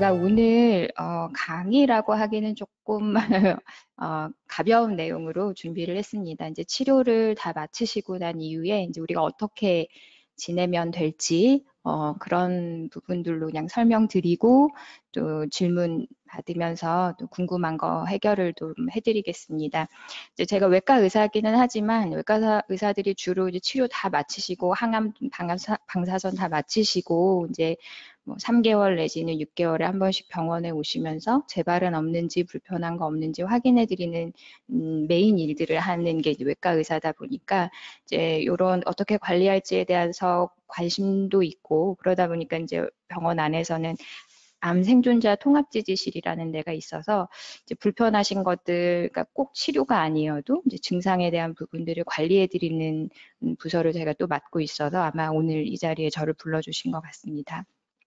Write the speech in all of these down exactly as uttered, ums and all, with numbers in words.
제가 오늘 어, 강의라고 하기는 조금 어, 가벼운 내용으로 준비를 했습니다. 이제 치료를 다 마치시고 난 이후에 이제 우리가 어떻게 지내면 될지 어, 그런 부분들로 그냥 설명드리고 또 질문 받으면서 또 궁금한 거 해결을 좀 해드리겠습니다. 이제 제가 외과 의사기는 하지만 외과 의사들이 주로 이제 치료 다 마치시고 항암, 방사, 방사선 다 마치시고 이제 뭐 삼 개월 내지는 육 개월에 한 번씩 병원에 오시면서 재발은 없는지 불편한 거 없는지 확인해 드리는 음, 메인 일들을 하는 게 이제 외과 의사다 보니까 이제 이런 어떻게 관리할지에 대해서 관심도 있고 그러다 보니까 이제 병원 안에서는 암 생존자 통합지지실이라는 데가 있어서 이제 불편하신 것들, 그러니까 꼭 치료가 아니어도 이제 증상에 대한 부분들을 관리해드리는 부서를 제가 또 맡고 있어서 아마 오늘 이 자리에 저를 불러주신 것 같습니다.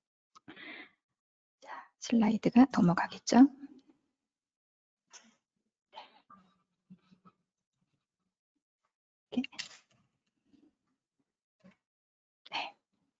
자, 슬라이드가 넘어가겠죠? 이렇게. 네.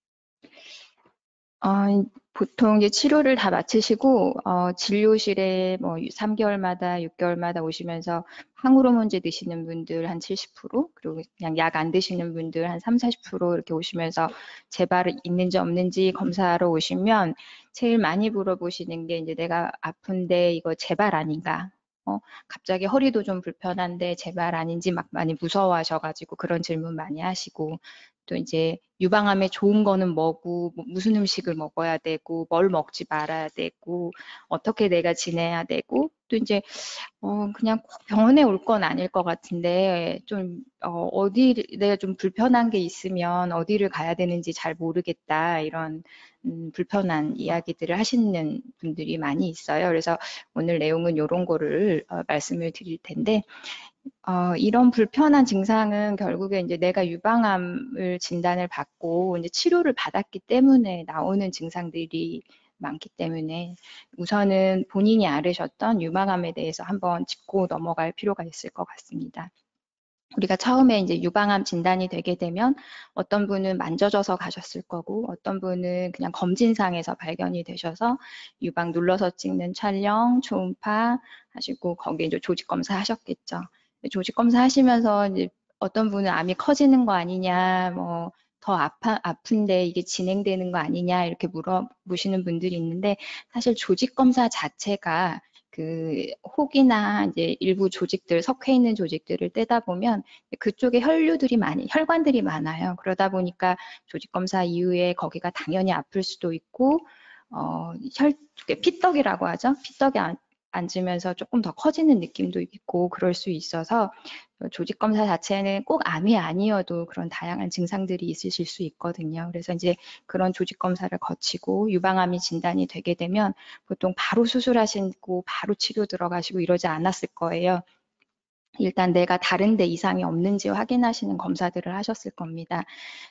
어, 보통 이제 치료를 다 마치시고 어, 진료실에 뭐 삼 개월마다 육 개월마다 오시면서 항우로몬제 드시는 분들 한 칠십 퍼센트 그리고 그냥 약 안 드시는 분들 한 삼, 사십 퍼센트 이렇게 오시면서 재발이 있는지 없는지 검사하러 오시면 제일 많이 물어보시는 게 이제 내가 아픈데 이거 재발 아닌가? 어, 갑자기 허리도 좀 불편한데 재발 아닌지 막 많이 무서워하셔가지고 그런 질문 많이 하시고 또 이제 유방암에 좋은 거는 뭐고 뭐 무슨 음식을 먹어야 되고 뭘 먹지 말아야 되고 어떻게 내가 지내야 되고 또 이제 어 그냥 꼭 병원에 올 건 아닐 것 같은데 좀 어, 어디 내가 좀 불편한 게 있으면 어디를 가야 되는지 잘 모르겠다 이런 음, 불편한 이야기들을 하시는 분들이 많이 있어요. 그래서 오늘 내용은 이런 거를 어, 말씀을 드릴 텐데 어, 이런 불편한 증상은 결국에 이제 내가 유방암을 진단을 받고 이제 치료를 받았기 때문에 나오는 증상들이 많기 때문에 우선은 본인이 앓으셨던 유방암에 대해서 한번 짚고 넘어갈 필요가 있을 것 같습니다. 우리가 처음에 이제 유방암 진단이 되게 되면 어떤 분은 만져져서 가셨을 거고 어떤 분은 그냥 검진상에서 발견이 되셔서 유방 눌러서 찍는 촬영, 초음파 하시고 거기에 이제 조직 검사 하셨겠죠. 조직 검사 하시면서 이제 어떤 분은 암이 커지는 거 아니냐, 뭐 더 아파, 아픈데 이게 진행되는 거 아니냐 이렇게 물어보시는 분들이 있는데 사실 조직 검사 자체가 그 혹이나 이제 일부 조직들 석회 있는 조직들을 떼다 보면 그쪽에 혈류들이 많이 혈관들이 많아요. 그러다 보니까 조직 검사 이후에 거기가 당연히 아플 수도 있고 어, 혈 피떡이라고 하죠. 피떡이 안, 앉으면서 조금 더 커지는 느낌도 있고 그럴 수 있어서 조직 검사 자체는 꼭 암이 아니어도 그런 다양한 증상들이 있으실 수 있거든요. 그래서 이제 그런 조직 검사를 거치고 유방암이 진단이 되게 되면 보통 바로 수술하시고 바로 치료 들어가시고 이러지 않았을 거예요. 일단 내가 다른 데 이상이 없는지 확인하시는 검사들을 하셨을 겁니다.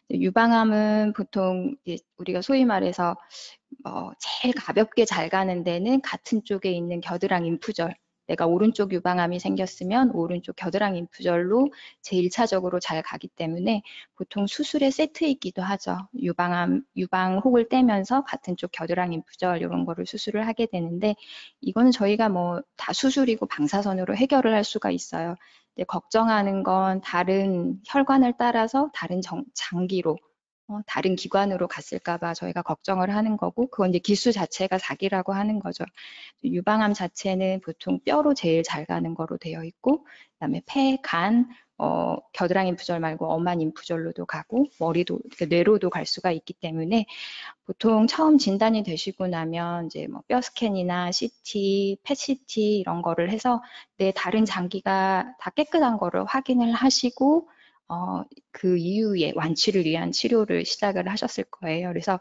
유방암은 보통 우리가 소위 말해서 어, 제일 가볍게 잘 가는 데는 같은 쪽에 있는 겨드랑 인프절, 내가 오른쪽 유방암이 생겼으면 오른쪽 겨드랑 인프절로 제일 차적으로 잘 가기 때문에 보통 수술의 세트이기도 하죠. 유방암, 유방혹을 떼면서 같은 쪽 겨드랑 인프절 이런 거를 수술을 하게 되는데 이거는 저희가 뭐 다 수술이고 방사선으로 해결을 할 수가 있어요. 근데 걱정하는 건 다른 혈관을 따라서 다른 정, 장기로 어, 다른 기관으로 갔을까봐 저희가 걱정을 하는 거고 그건 이제 기수 자체가 사기라고 하는 거죠. 유방암 자체는 보통 뼈로 제일 잘 가는 거로 되어 있고 그다음에 폐, 간, 어, 겨드랑 인프절 말고 엄한 인프절로도 가고 머리도 뇌로도 갈 수가 있기 때문에 보통 처음 진단이 되시고 나면 이제 뭐 뼈 스캔이나 씨티, 펫시티 이런 거를 해서 내 다른 장기가 다 깨끗한 거를 확인을 하시고 어, 그 이후에 완치를 위한 치료를 시작을 하셨을 거예요. 그래서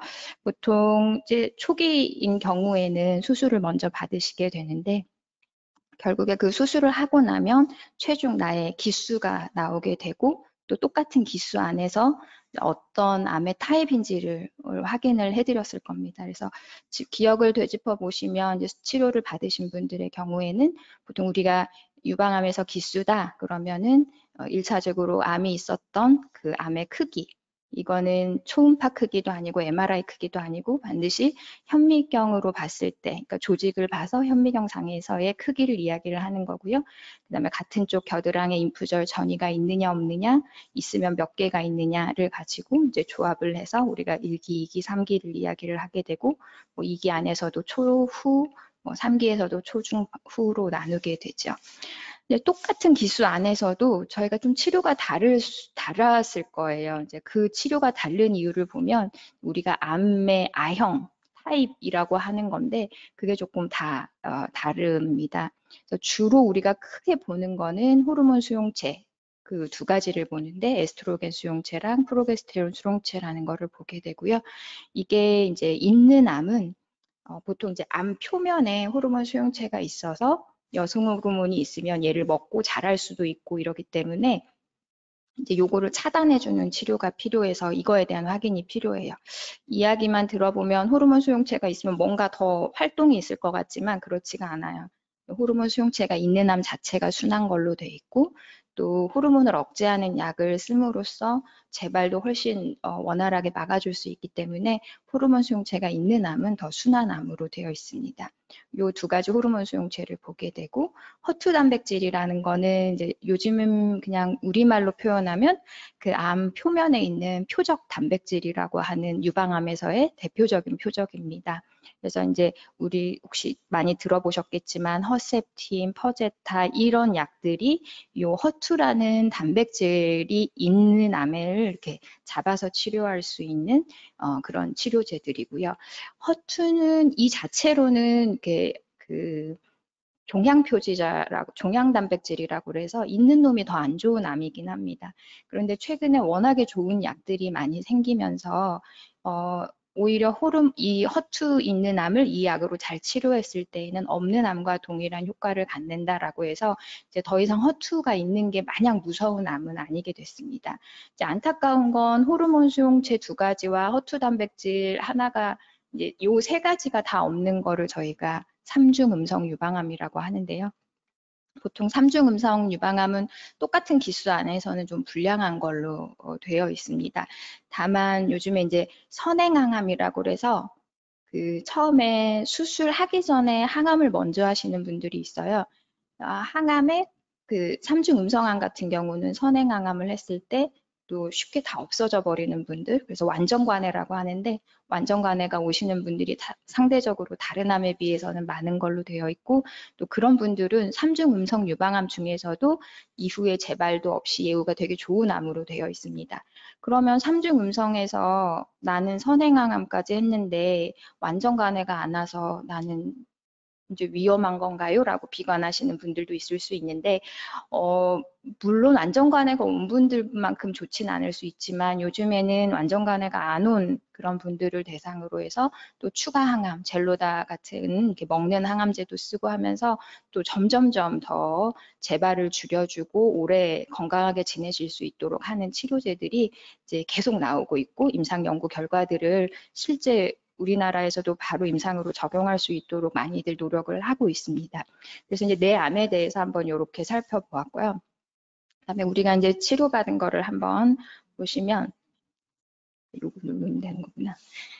보통 이제 초기인 경우에는 수술을 먼저 받으시게 되는데 결국에 그 수술을 하고 나면 최종 나의 기수가 나오게 되고 또 똑같은 기수 안에서 어떤 암의 타입인지를 확인을 해드렸을 겁니다. 그래서 기억을 되짚어 보시면 이제 치료를 받으신 분들의 경우에는 보통 우리가 유방암에서 기수다 그러면은 일 차적으로 암이 있었던 그 암의 크기 이거는 초음파 크기도 아니고 엠알아이 크기도 아니고 반드시 현미경으로 봤을 때, 그러니까 조직을 봐서 현미경 상에서의 크기를 이야기를 하는 거고요. 그 다음에 같은 쪽 겨드랑이에 인프절 전이가 있느냐 없느냐, 있으면 몇 개가 있느냐를 가지고 이제 조합을 해서 우리가 일 기, 이 기, 삼 기를 이야기를 하게 되고, 뭐 이 기 안에서도 초, 후, 뭐 삼 기에서도 초, 중, 후로 나누게 되죠. 똑같은 기수 안에서도 저희가 좀 치료가 다를, 달았을 거예요. 이제 그 치료가 다른 이유를 보면 우리가 암의 아형 타입이라고 하는 건데 그게 조금 다 어, 다릅니다. 그래서 주로 우리가 크게 보는 거는 호르몬 수용체 그 두 가지를 보는데 에스트로겐 수용체랑 프로게스테론 수용체라는 거를 보게 되고요. 이게 이제 있는 암은 어, 보통 이제 암 표면에 호르몬 수용체가 있어서 여성 호르몬이 있으면 얘를 먹고 자랄 수도 있고 이러기 때문에 이제 요거를 차단해주는 치료가 필요해서 이거에 대한 확인이 필요해요. 이야기만 들어보면 호르몬 수용체가 있으면 뭔가 더 활동이 있을 것 같지만 그렇지가 않아요. 호르몬 수용체가 있는 암 자체가 순한 걸로 돼 있고 또 호르몬을 억제하는 약을 씀으로써 재발도 훨씬 원활하게 막아줄 수 있기 때문에 호르몬 수용체가 있는 암은 더 순한 암으로 되어 있습니다. 요 두 가지 호르몬 수용체를 보게 되고 허투 단백질이라는 거는 이제 요즘은 그냥 우리말로 표현하면 그 암 표면에 있는 표적 단백질이라고 하는 유방암에서의 대표적인 표적입니다. 그래서 이제 우리 혹시 많이 들어보셨겠지만 허셉틴, 퍼제타 이런 약들이 요 허투라는 단백질이 있는 암을 이렇게 잡아서 치료할 수 있는 어, 그런 치료제들이고요. 허투는 이 자체로는 이렇게 그 종양표지자라고 종양단백질이라고 그래서 있는 놈이 더 안 좋은 암이긴 합니다. 그런데 최근에 워낙에 좋은 약들이 많이 생기면서 어, 오히려 호르 이 허투 있는 암을 이 약으로 잘 치료했을 때에는 없는 암과 동일한 효과를 갖는다라고 해서 이제 더 이상 허투가 있는 게 마냥 무서운 암은 아니게 됐습니다. 이제 안타까운 건 호르몬 수용체 두 가지와 허투 단백질 하나가 이제 요 세 가지가 다 없는 거를 저희가 삼중 음성 유방암이라고 하는데요. 보통 삼중 음성 유방암은 똑같은 기수 안에서는 좀 불량한 걸로 어, 되어 있습니다. 다만 요즘에 이제 선행항암이라고 그래서 그 처음에 수술하기 전에 항암을 먼저 하시는 분들이 있어요. 아, 항암에 그 삼중 음성암 같은 경우는 선행항암을 했을 때 또 쉽게 다 없어져 버리는 분들, 그래서 완전관해라고 하는데 완전관해가 오시는 분들이 다, 상대적으로 다른 암에 비해서는 많은 걸로 되어 있고 또 그런 분들은 삼중 음성 유방암 중에서도 이후에 재발도 없이 예후가 되게 좋은 암으로 되어 있습니다. 그러면 삼중 음성에서 나는 선행항암까지 했는데 완전관해가 안 와서 나는 이제 위험한 건가요? 라고 비관하시는 분들도 있을 수 있는데 어, 물론 완전관해가 온 분들만큼 좋지는 않을 수 있지만 요즘에는 완전관해가 안 온 그런 분들을 대상으로 해서 또 추가 항암, 젤로다 같은 이렇게 먹는 항암제도 쓰고 하면서 또 점점점 더 재발을 줄여주고 오래 건강하게 지내실 수 있도록 하는 치료제들이 이제 계속 나오고 있고 임상 연구 결과들을 실제 우리나라에서도 바로 임상으로 적용할 수 있도록 많이들 노력을 하고 있습니다. 그래서 이제 내 암에 대해서 한번 이렇게 살펴보았고요. 그다음에 우리가 이제 치료받은 거를 한번 보시면 이거 누르면 되는 거구나.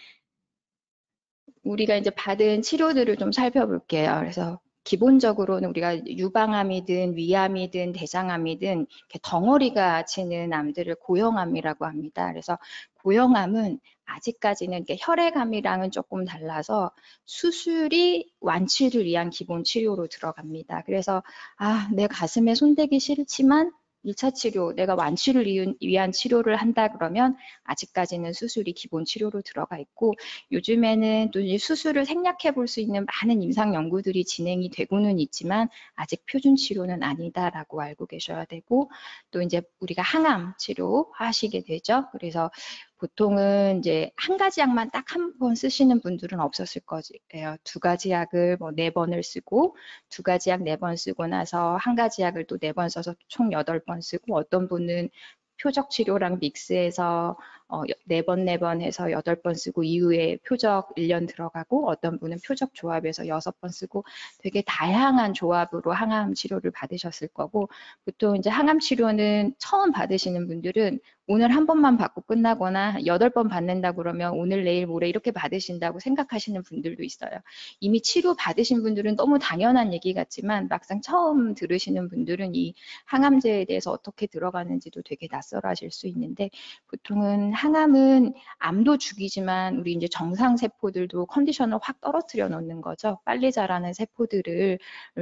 우리가 이제 받은 치료들을 좀 살펴볼게요. 그래서 기본적으로는 우리가 유방암이든 위암이든 대장암이든 이렇게 덩어리가 치는 암들을 고형암이라고 합니다. 그래서 고형암은 아직까지는 이렇게 혈액암이랑은 조금 달라서 수술이 완치를 위한 기본 치료로 들어갑니다. 그래서 아, 내 가슴에 손대기 싫지만 일 차 치료, 내가 완치를 위한 치료를 한다 그러면 아직까지는 수술이 기본 치료로 들어가 있고 요즘에는 또 수술을 생략해 볼 수 있는 많은 임상 연구들이 진행이 되고는 있지만 아직 표준 치료는 아니다라고 알고 계셔야 되고 또 이제 우리가 항암 치료 하시게 되죠. 그래서 보통은 이제 한 가지 약만 딱 한 번 쓰시는 분들은 없었을 거예요. 두 가지 약을 뭐 네 번을 쓰고 두 가지 약 네 번 쓰고 나서 한 가지 약을 또 네 번 써서 총 여덟 번 쓰고 어떤 분은 표적 치료랑 믹스해서 어, 네 번, 네 번 해서 여덟 번 쓰고 이후에 표적 일 년 들어가고 어떤 분은 표적 조합에서 여섯 번 쓰고 되게 다양한 조합으로 항암 치료를 받으셨을 거고 보통 이제 항암 치료는 처음 받으시는 분들은 오늘 한 번만 받고 끝나거나 여덟 번 받는다 그러면 오늘 내일 모레 이렇게 받으신다고 생각하시는 분들도 있어요. 이미 치료 받으신 분들은 너무 당연한 얘기 같지만 막상 처음 들으시는 분들은 이 항암제에 대해서 어떻게 들어가는지도 되게 낯설어하실 수 있는데 보통은 항암은 암도 죽이지만 우리 이제 정상 세포들도 컨디션을 확 떨어뜨려 놓는 거죠. 빨리 자라는 세포들을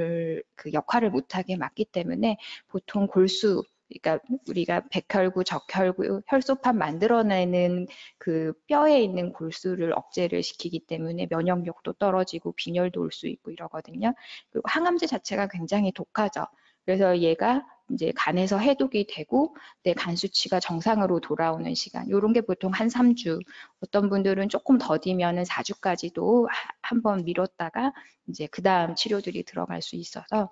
그 역할을 못하게 막기 때문에 보통 골수 그러니까 우리가 백혈구, 적혈구, 혈소판 만들어내는 그 뼈에 있는 골수를 억제를 시키기 때문에 면역력도 떨어지고 빈혈도 올 수 있고 이러거든요. 그리고 항암제 자체가 굉장히 독하죠. 그래서 얘가 이제 간에서 해독이 되고 내 간 수치가 정상으로 돌아오는 시간 이런 게 보통 한 삼 주 어떤 분들은 조금 더디면은 사 주까지도 한번 미뤘다가 이제 그 다음 치료들이 들어갈 수 있어서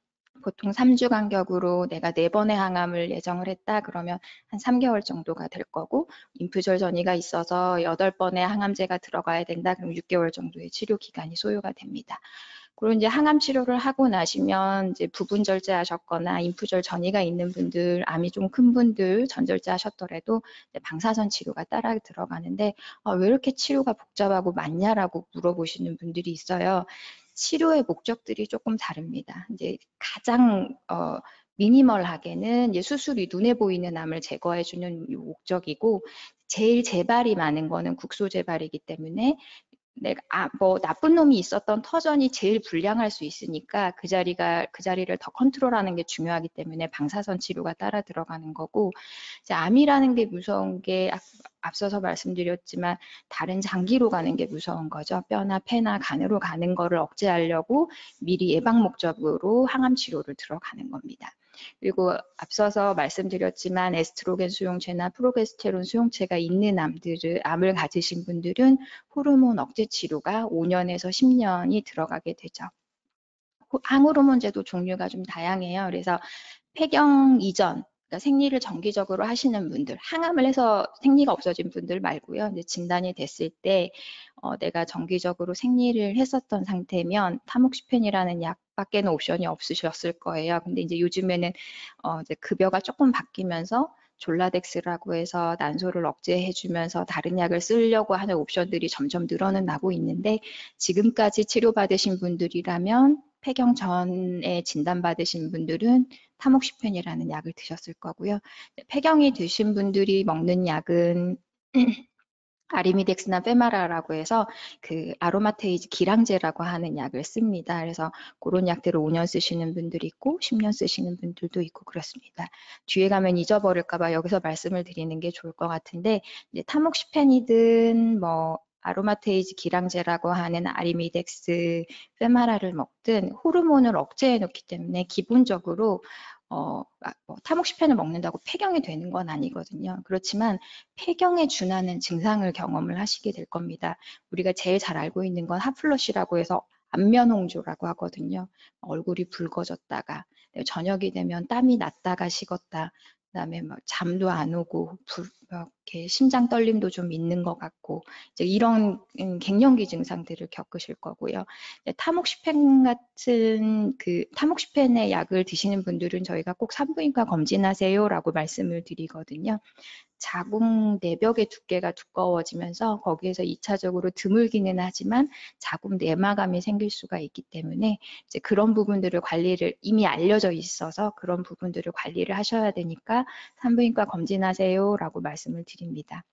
보통 삼 주 간격으로 내가 네 번의 항암을 예정을 했다 그러면 한 삼 개월 정도가 될 거고 인프절 전이가 있어서 여덟 번의 항암제가 들어가야 된다 그럼 육 개월 정도의 치료 기간이 소요가 됩니다. 그리고 이제 항암 치료를 하고 나시면 이제 부분 절제하셨거나 인프절 전이가 있는 분들, 암이 좀 큰 분들 전절제하셨더라도 방사선 치료가 따라 들어가는데 어, 왜 이렇게 치료가 복잡하고 많냐라고 물어보시는 분들이 있어요. 치료의 목적들이 조금 다릅니다. 이제 가장 어, 미니멀하게는 이제 수술이 눈에 보이는 암을 제거해주는 목적이고 제일 재발이 많은 거는 국소 재발이기 때문에 내가 아, 뭐 나쁜 놈이 있었던 터전이 제일 불량할 수 있으니까 그 자리가 그 자리를 더 컨트롤하는 게 중요하기 때문에 방사선 치료가 따라 들어가는 거고 이제 암이라는 게 무서운 게 앞, 앞서서 말씀드렸지만 다른 장기로 가는 게 무서운 거죠. 뼈나 폐나 간으로 가는 거를 억제하려고 미리 예방 목적으로 항암 치료를 들어가는 겁니다. 그리고 앞서서 말씀드렸지만 에스트로겐 수용체나 프로게스테론 수용체가 있는 암들을 암을 가지신 분들은 호르몬 억제 치료가 오 년에서 십 년이 들어가게 되죠. 항호르몬제도 종류가 좀 다양해요. 그래서 폐경 이전 그러니까 생리를 정기적으로 하시는 분들, 항암을 해서 생리가 없어진 분들 말고요. 이제 진단이 됐을 때 어, 내가 정기적으로 생리를 했었던 상태면 타모xifen 약밖에는 옵션이 없으셨을 거예요. 근데 이제 요즘에는 어, 이제 급여가 조금 바뀌면서 졸라덱스라고 해서 난소를 억제해주면서 다른 약을 쓰려고 하는 옵션들이 점점 늘어는 나고 있는데 지금까지 치료받으신 분들이라면 폐경 전에 진단받으신 분들은 타모xifen 약을 드셨을 거고요. 폐경이 드신 분들이 먹는 약은 아리미덱스나 페마라라고 해서 그 아로마테이즈 기량제라고 하는 약을 씁니다. 그래서 그런 약들을 오 년 쓰시는 분들이 있고 십 년 쓰시는 분들도 있고 그렇습니다. 뒤에 가면 잊어버릴까 봐 여기서 말씀을 드리는 게 좋을 것 같은데 이제 타모xi펜이든 뭐 아로마테이즈 기량제라고 하는 아리미덱스, 페마라를 먹든 호르몬을 억제해 놓기 때문에 기본적으로 어, 뭐 타모xi펜을 먹는다고 폐경이 되는 건 아니거든요. 그렇지만 폐경에 준하는 증상을 경험을 하시게 될 겁니다. 우리가 제일 잘 알고 있는 건 핫플러시라고 해서 안면홍조라고 하거든요. 얼굴이 붉어졌다가 저녁이 되면 땀이 났다가 식었다. 그다음에 뭐 잠도 안 오고 불, 이렇게 심장 떨림도 좀 있는 것 같고 이제 이런 갱년기 증상들을 겪으실 거고요. 타모xifen 같은 그 타모xi펜의 약을 드시는 분들은 저희가 꼭 산부인과 검진하세요라고 말씀을 드리거든요. 자궁 내벽의 두께가 두꺼워지면서 거기에서 이 차적으로 드물기는 하지만 자궁 내막암이 생길 수가 있기 때문에 이제 그런 부분들을 관리를 이미 알려져 있어서 그런 부분들을 관리를 하셔야 되니까 산부인과 검진하세요라고 말씀을 드립니다.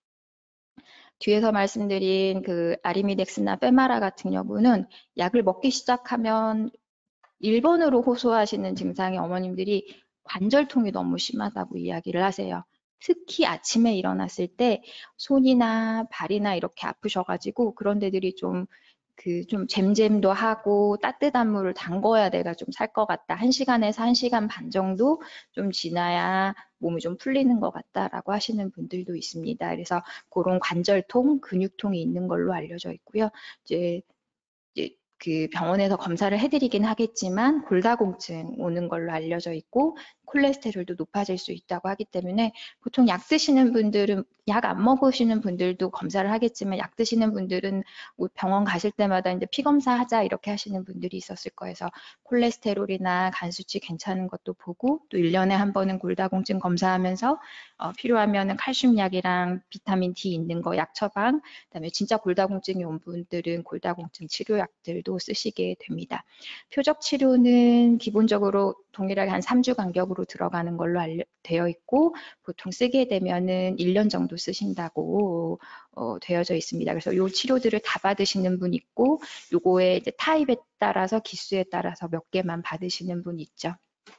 뒤에서 말씀드린 그 아리미덱스나 페마라 같은 경우는 약을 먹기 시작하면 일 번으로 호소하시는 증상이 어머님들이 관절통이 너무 심하다고 이야기를 하세요. 특히 아침에 일어났을 때 손이나 발이나 이렇게 아프셔가지고 그런 데들이 좀 그 좀 잼잼도 하고 따뜻한 물을 담궈야 내가 좀 살 것 같다. 한 시간에서 한 시간 반 정도 좀 지나야 몸이 좀 풀리는 것 같다라고 하시는 분들도 있습니다. 그래서 그런 관절통, 근육통이 있는 걸로 알려져 있고요. 이제 그 병원에서 검사를 해드리긴 하겠지만 골다공증 오는 걸로 알려져 있고 콜레스테롤도 높아질 수 있다고 하기 때문에 보통 약 드시는 분들은 약 안 먹으시는 분들도 검사를 하겠지만 약 드시는 분들은 병원 가실 때마다 이제 피 검사하자 이렇게 하시는 분들이 있었을 거예요. 그래서 콜레스테롤이나 간 수치 괜찮은 것도 보고 또 일 년에 한 번은 골다공증 검사하면서 어, 필요하면은 칼슘 약이랑 비타민 D 있는 거 약 처방, 그다음에 진짜 골다공증이 온 분들은 골다공증 치료약들도 쓰시게 됩니다. 표적 치료는 기본적으로 동일하게 한 삼 주 간격으로 들어가는 걸로 알려, 되어 있고 보통 쓰게 되면은 일 년 정도 쓰신다고 어, 되어져 있습니다. 그래서 요 치료들을 다 받으시는 분 있고 요거의 이제 타입에 따라서 기수에 따라서 몇 개만 받으시는 분 있죠.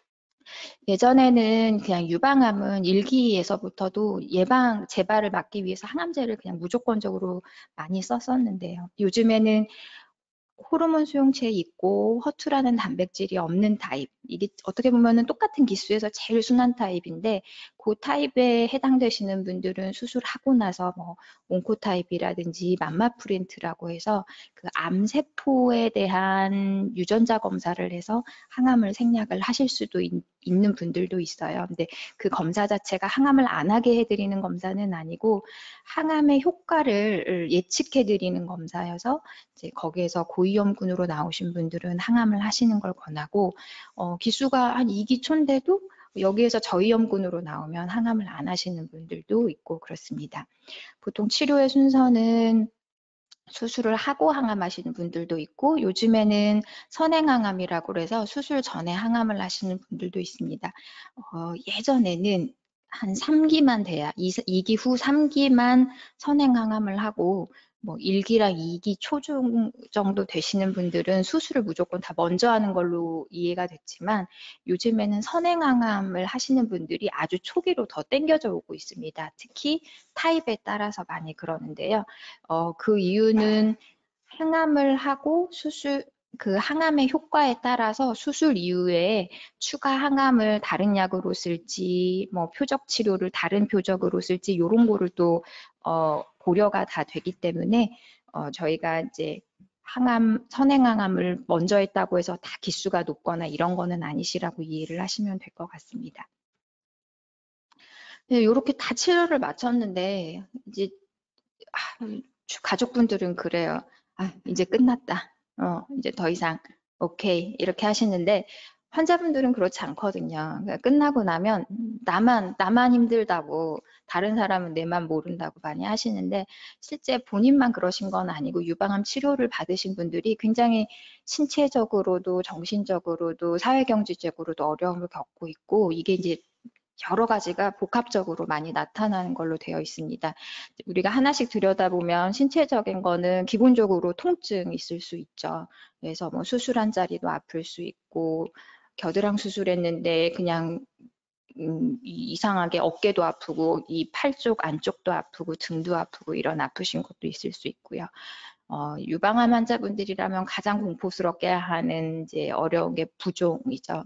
예전에는 그냥 유방암은 일기에서부터도 예방, 재발을 막기 위해서 항암제를 그냥 무조건적으로 많이 썼었는데요. 요즘에는 호르몬 수용체에 있고 허투라는 단백질이 없는 타입, 이게 어떻게 보면은 똑같은 기수에서 제일 순한 타입인데 그 타입에 해당되시는 분들은 수술하고 나서 뭐 온코타입이라든지 맘마프린트라고 해서 그 암세포에 대한 유전자 검사를 해서 항암을 생략을 하실 수도 있, 있는 분들도 있어요. 근데 그 검사 자체가 항암을 안 하게 해드리는 검사는 아니고 항암의 효과를 예측해드리는 검사여서 이제 거기에서 고위험군으로 나오신 분들은 항암을 하시는 걸 권하고 어, 기수가 한 이 기 초인데도 여기에서 저위험군으로 나오면 항암을 안 하시는 분들도 있고 그렇습니다. 보통 치료의 순서는 수술을 하고 항암하시는 분들도 있고 요즘에는 선행항암이라고 해서 수술 전에 항암을 하시는 분들도 있습니다. 어, 예전에는 한 삼 기만 돼야 이 기 후 삼 기만 선행항암을 하고 뭐 일 기랑 이 기 초중 정도 되시는 분들은 수술을 무조건 다 먼저 하는 걸로 이해가 됐지만 요즘에는 선행항암을 하시는 분들이 아주 초기로 더 땡겨져 오고 있습니다. 특히 타입에 따라서 많이 그러는데요. 어, 그 이유는 항암을 하고 수술, 그 항암의 효과에 따라서 수술 이후에 추가 항암을 다른 약으로 쓸지, 뭐 표적 치료를 다른 표적으로 쓸지, 이런 거를 또 어, 고려가 다 되기 때문에 어, 저희가 이제 항암, 선행항암을 먼저 했다고 해서 다 기수가 높거나 이런 거는 아니시라고 이해를 하시면 될 것 같습니다. 네, 이렇게 다 치료를 마쳤는데 이제 아, 가족분들은 그래요. 아, 이제 끝났다. 어, 이제 더 이상 오케이 이렇게 하시는데 환자분들은 그렇지 않거든요. 그러니까 끝나고 나면 나만 나만 힘들다고 다른 사람은 내만 모른다고 많이 하시는데 실제 본인만 그러신 건 아니고 유방암 치료를 받으신 분들이 굉장히 신체적으로도 정신적으로도 사회경제적으로도 어려움을 겪고 있고 이게 이제 여러 가지가 복합적으로 많이 나타나는 걸로 되어 있습니다. 우리가 하나씩 들여다보면 신체적인 거는 기본적으로 통증이 있을 수 있죠. 그래서 뭐 수술한 자리도 아플 수 있고 겨드랑 수술했는데 그냥 음, 이상하게 어깨도 아프고 이 팔 쪽 안쪽도 아프고 등도 아프고 이런 아프신 것도 있을 수 있고요. 어, 유방암 환자분들이라면 가장 공포스럽게 하는 이제 어려운 게 부종이죠.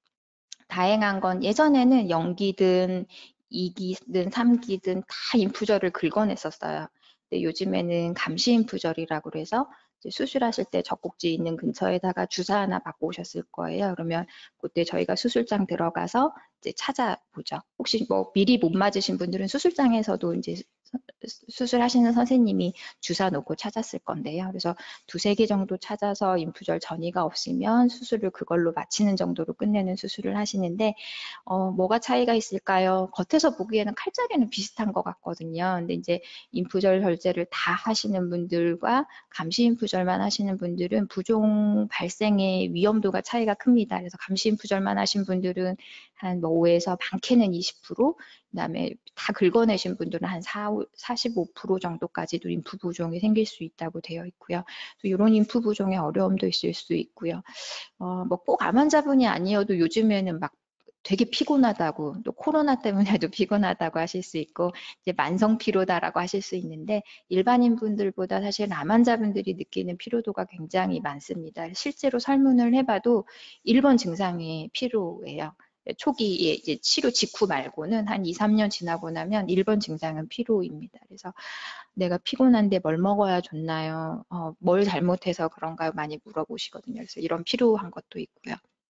다행한 건 예전에는 영기든 이 기든 삼 기든 다 인프절을 긁어냈었어요. 근데 요즘에는 감시 인프절이라고 그래서 수술하실 때 젖꼭지 있는 근처에다가 주사 하나 받고 오셨을 거예요. 그러면 그때 저희가 수술장 들어가서 이제 찾아보죠. 혹시 뭐 미리 못 맞으신 분들은 수술장에서도 이제 수술하시는 선생님이 주사 놓고 찾았을 건데요. 그래서 두세 개 정도 찾아서 인프절 전이가 없으면 수술을 그걸로 마치는 정도로 끝내는 수술을 하시는데 어, 뭐가 차이가 있을까요? 겉에서 보기에는 칼자리는 비슷한 것 같거든요. 근데 이제 인프절 절제를 다 하시는 분들과 감시 인프절만 하시는 분들은 부종 발생의 위험도가 차이가 큽니다. 그래서 감시 인프절만 하신 분들은 한 뭐 오에서 많게는 이십 퍼센트, 그다음에 다 긁어내신 분들은 한 사십오 퍼센트 정도까지도 인프 부종이 생길 수 있다고 되어 있고요. 이런 인프 부종의 어려움도 있을 수 있고요. 어, 뭐 꼭 암 환자분이 아니어도 요즘에는 막 되게 피곤하다고 또 코로나 때문에도 피곤하다고 하실 수 있고 이제 만성 피로다라고 하실 수 있는데 일반인 분들보다 사실 암 환자분들이 느끼는 피로도가 굉장히 많습니다. 실제로 설문을 해봐도 일 번 증상이 피로예요. 초기에 이제 치료 직후 말고는 한 이, 삼 년 지나고 나면 일 번 증상은 피로입니다. 그래서 내가 피곤한데 뭘 먹어야 좋나요? 어, 뭘 잘못해서 그런가요? 많이 물어보시거든요. 그래서 이런 피로한 것도 있고요.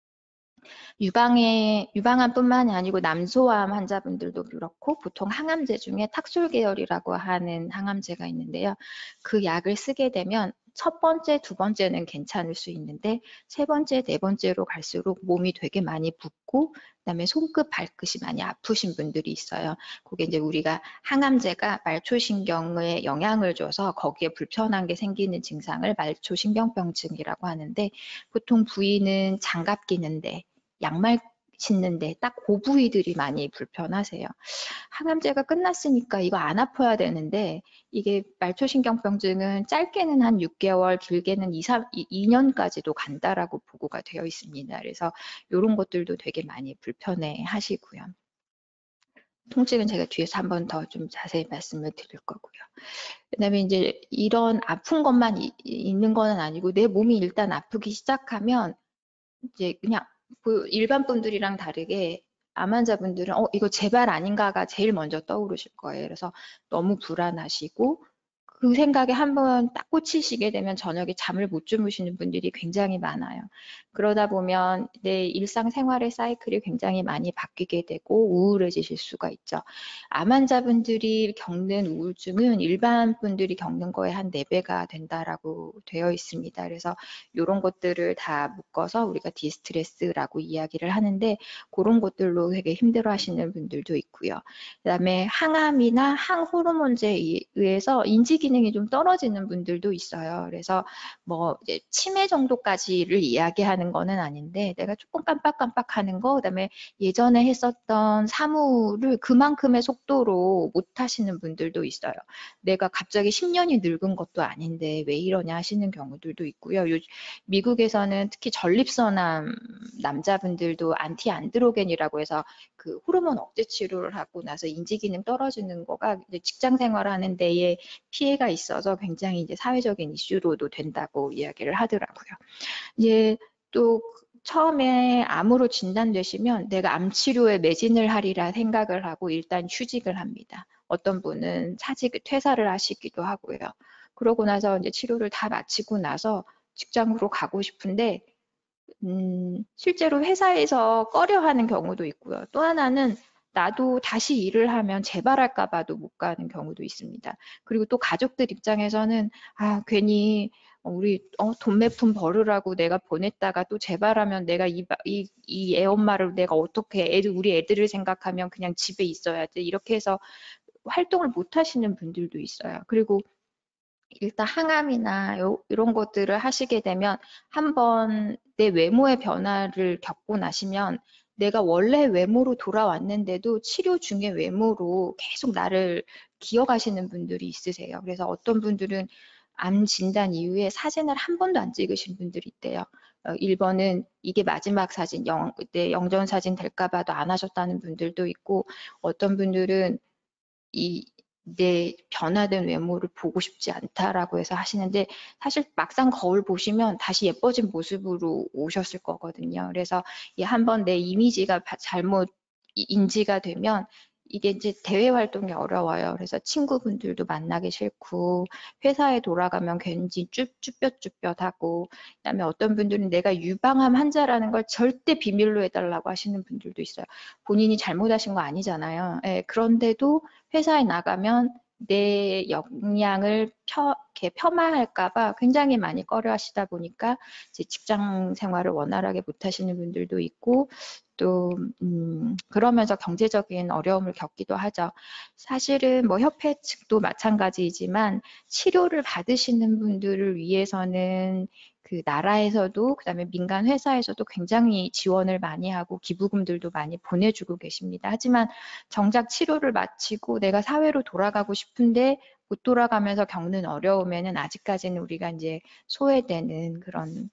유방에, 유방암뿐만이 아니고 남소암 환자분들도 그렇고 보통 항암제 중에 탁솔 계열이라고 하는 항암제가 있는데요. 그 약을 쓰게 되면 첫 번째, 두 번째는 괜찮을 수 있는데 세 번째, 네 번째로 갈수록 몸이 되게 많이 붓고 그다음에 손끝, 발끝이 많이 아프신 분들이 있어요. 그게 이제 우리가 항암제가 말초신경에 영향을 줘서 거기에 불편한 게 생기는 증상을 말초신경병증이라고 하는데 보통 부위는 장갑 끼는데 양말 신는데 딱 그 부위들이 많이 불편하세요. 항암제가 끝났으니까 이거 안 아파야 되는데 이게 말초신경병증은 짧게는 한 육 개월, 길게는 이, 삼, 이 년까지도 간다라고 보고가 되어 있습니다. 그래서 이런 것들도 되게 많이 불편해 하시고요. 통증은 제가 뒤에서 한 번 더 좀 자세히 말씀을 드릴 거고요. 그다음에 이제 이런 아픈 것만 이, 있는 건 아니고 내 몸이 일단 아프기 시작하면 이제 그냥 그 일반 분들이랑 다르게 암 환자분들은 어 이거 재발 아닌가가 제일 먼저 떠오르실 거예요. 그래서 너무 불안하시고 그 생각에 한번 딱 꽂히시게 되면 저녁에 잠을 못 주무시는 분들이 굉장히 많아요. 그러다 보면 내 일상생활의 사이클이 굉장히 많이 바뀌게 되고 우울해지실 수가 있죠. 암 환자분들이 겪는 우울증은 일반 분들이 겪는 거의 한 네 배가 된다라고 되어 있습니다. 그래서 이런 것들을 다 묶어서 우리가 디스트레스라고 이야기를 하는데 그런 것들로 되게 힘들어 하시는 분들도 있고요. 그다음에 항암이나 항호르몬제에 의해서 인지 기능이 좀 떨어지는 분들도 있어요. 그래서 뭐 이제 치매 정도까지를 이야기하는 거는 아닌데 내가 조금 깜빡깜빡하는 거, 그다음에 예전에 했었던 사무를 그만큼의 속도로 못 하시는 분들도 있어요. 내가 갑자기 십 년이 늙은 것도 아닌데 왜 이러냐 하시는 경우들도 있고요. 요, 미국에서는 특히 전립선암 남자분들도 안티 안드로겐이라고 해서 그 호르몬 억제 치료를 하고 나서 인지 기능 떨어지는 거가 이제 직장 생활하는 데에 피해가 있어서 굉장히 이제 사회적인 이슈로도 된다고 이야기를 하더라고요. 이제 또 처음에 암으로 진단되시면 내가 암 치료에 매진을 하리라 생각을 하고 일단 휴직을 합니다. 어떤 분은 사직 퇴사를 하시기도 하고요. 그러고 나서 이제 치료를 다 마치고 나서 직장으로 가고 싶은데 음, 실제로 회사에서 꺼려하는 경우도 있고요. 또 하나는 나도 다시 일을 하면 재발할까 봐도 못 가는 경우도 있습니다. 그리고 또 가족들 입장에서는 아 괜히 우리 어, 돈 몇 푼 벌으라고 내가 보냈다가 또 재발하면 내가 이, 이, 이 애엄마를 내가 어떻게 애들 우리 애들을 생각하면 그냥 집에 있어야지 이렇게 해서 활동을 못 하시는 분들도 있어요. 그리고 일단 항암이나 요, 이런 것들을 하시게 되면 한번 내 외모의 변화를 겪고 나시면 내가 원래 외모로 돌아왔는데도 치료 중에 외모로 계속 나를 기억하시는 분들이 있으세요. 그래서 어떤 분들은 암 진단 이후에 사진을 한 번도 안 찍으신 분들이 있대요. 어, 일 번은 이게 마지막 사진, 영, 내 영전 사진 될까 봐도 안 하셨다는 분들도 있고 어떤 분들은 이 내 변화된 외모를 보고 싶지 않다라고 해서 하시는데 사실 막상 거울 보시면 다시 예뻐진 모습으로 오셨을 거거든요. 그래서 이 한번 내 이미지가 잘못 인지가 되면 이게 이제 대외 활동이 어려워요. 그래서 친구분들도 만나기 싫고 회사에 돌아가면 괜히 쭈뼛쭈뼛하고 그다음에 어떤 분들은 내가 유방암 환자라는 걸 절대 비밀로 해달라고 하시는 분들도 있어요. 본인이 잘못하신 거 아니잖아요. 예, 그런데도 회사에 나가면 내 역량을 펴, 이렇게 폄하할까봐 굉장히 많이 꺼려 하시다 보니까 이제 직장 생활을 원활하게 못 하시는 분들도 있고 또, 음, 그러면서 경제적인 어려움을 겪기도 하죠. 사실은 뭐 협회 측도 마찬가지이지만 치료를 받으시는 분들을 위해서는 그 나라에서도 그다음에 민간 회사에서도 굉장히 지원을 많이 하고 기부금들도 많이 보내주고 계십니다. 하지만 정작 치료를 마치고 내가 사회로 돌아가고 싶은데 못 돌아가면서 겪는 어려움에는 아직까지는 우리가 이제 소외되는 그런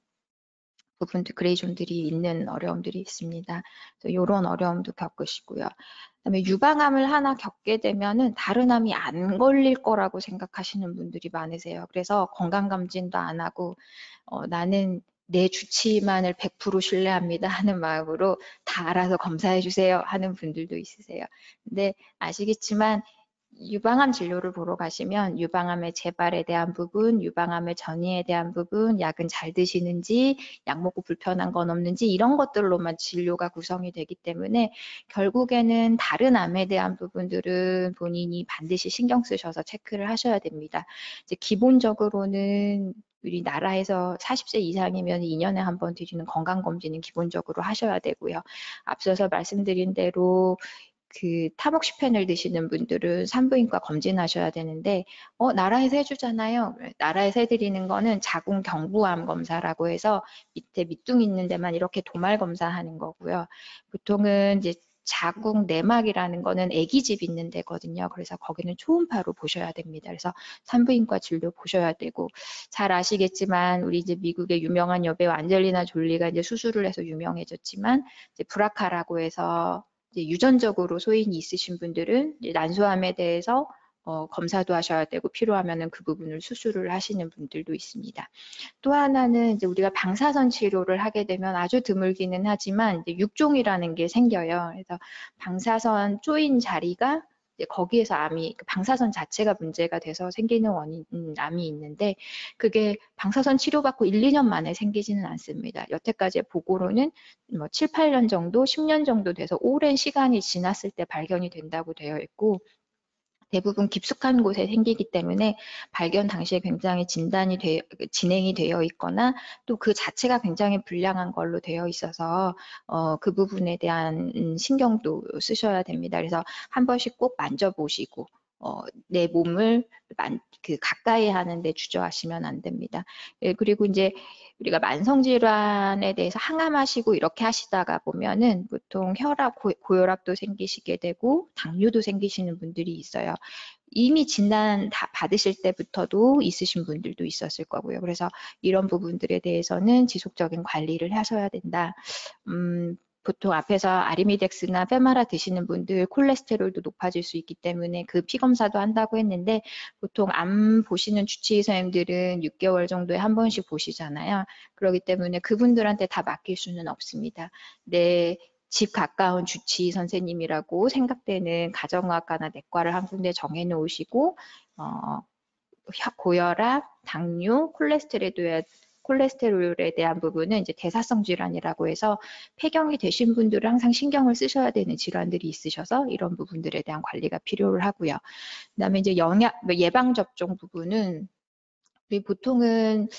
부분들, 그레이존들이 있는 어려움들이 있습니다. 이런 어려움도 겪으시고요. 그다음에 유방암을 하나 겪게 되면은 다른 암이 안 걸릴 거라고 생각하시는 분들이 많으세요. 그래서 건강검진도 안 하고 어, 나는 내 주치의만을 백 퍼센트 신뢰합니다 하는 마음으로 다 알아서 검사해 주세요 하는 분들도 있으세요. 근데 아시겠지만 유방암 진료를 보러 가시면 유방암의 재발에 대한 부분, 유방암의 전이에 대한 부분, 약은 잘 드시는지, 약 먹고 불편한 건 없는지 이런 것들로만 진료가 구성이 되기 때문에 결국에는 다른 암에 대한 부분들은 본인이 반드시 신경 쓰셔서 체크를 하셔야 됩니다. 이제 기본적으로는 우리나라에서 사십 세 이상이면 이 년에 한 번 드리는 건강검진은 기본적으로 하셔야 되고요. 앞서서 말씀드린 대로 그 타목시펜을 드시는 분들은 산부인과 검진하셔야 되는데 어 나라에서 해주잖아요. 나라에서 해드리는 거는 자궁 경부암 검사라고 해서 밑에 밑둥 있는 데만 이렇게 도말 검사하는 거고요. 보통은 이제 자궁 내막이라는 거는 아기집 있는 데거든요. 그래서 거기는 초음파로 보셔야 됩니다. 그래서 산부인과 진료 보셔야 되고 잘 아시겠지만 우리 이제 미국의 유명한 여배우 안젤리나 졸리가 이제 수술을 해서 유명해졌지만 이제 브라카라고 해서 이제 유전적으로 소인이 있으신 분들은 이제 난소암에 대해서 어, 검사도 하셔야 되고 필요하면은 그 부분을 수술을 하시는 분들도 있습니다. 또 하나는 이제 우리가 방사선 치료를 하게 되면 아주 드물기는 하지만 이제 육종이라는 게 생겨요. 그래서 방사선 쪼인 자리가 이제 거기에서 암이 방사선 자체가 문제가 돼서 생기는 원인 음, 암이 있는데 그게 방사선 치료받고 일, 이 년 만에 생기지는 않습니다. 여태까지의 보고로는 뭐 칠, 팔 년 정도, 십 년 정도 돼서 오랜 시간이 지났을 때 발견이 된다고 되어 있고 대부분 깊숙한 곳에 생기기 때문에 발견 당시에 굉장히 진단이 되, 진행이 되어 있거나 또 그 자체가 굉장히 불량한 걸로 되어 있어서 어, 그 부분에 대한 신경도 쓰셔야 됩니다. 그래서 한 번씩 꼭 만져보시고 어, 내 몸을 만, 그 가까이 하는데 주저하시면 안 됩니다. 예, 그리고 이제 우리가 만성질환에 대해서 항암하시고 이렇게 하시다가 보면은 보통 혈압, 고, 고혈압도 생기시게 되고 당뇨도 생기시는 분들이 있어요. 이미 진단 다 받으실 때부터도 있으신 분들도 있었을 거고요. 그래서 이런 부분들에 대해서는 지속적인 관리를 하셔야 된다. 음, 보통 앞에서 아리미덱스나 페마라 드시는 분들 콜레스테롤도 높아질 수 있기 때문에 그 피검사도 한다고 했는데 보통 암 보시는 주치의 선생님들은 육 개월 정도에 한 번씩 보시잖아요. 그렇기 때문에 그분들한테 다 맡길 수는 없습니다. 내 집 가까운 주치의 선생님이라고 생각되는 가정의학과나 내과를 한 군데 정해 놓으시고 어, 고혈압, 당뇨, 콜레스테롤에 콜레스테롤에 대한 부분은 이제 대사성 질환이라고 해서 폐경이 되신 분들은 항상 신경을 쓰셔야 되는 질환들이 있으셔서 이런 부분들에 대한 관리가 필요를 하고요. 그다음에 이제 영양 예방 접종 부분은 우리 보통은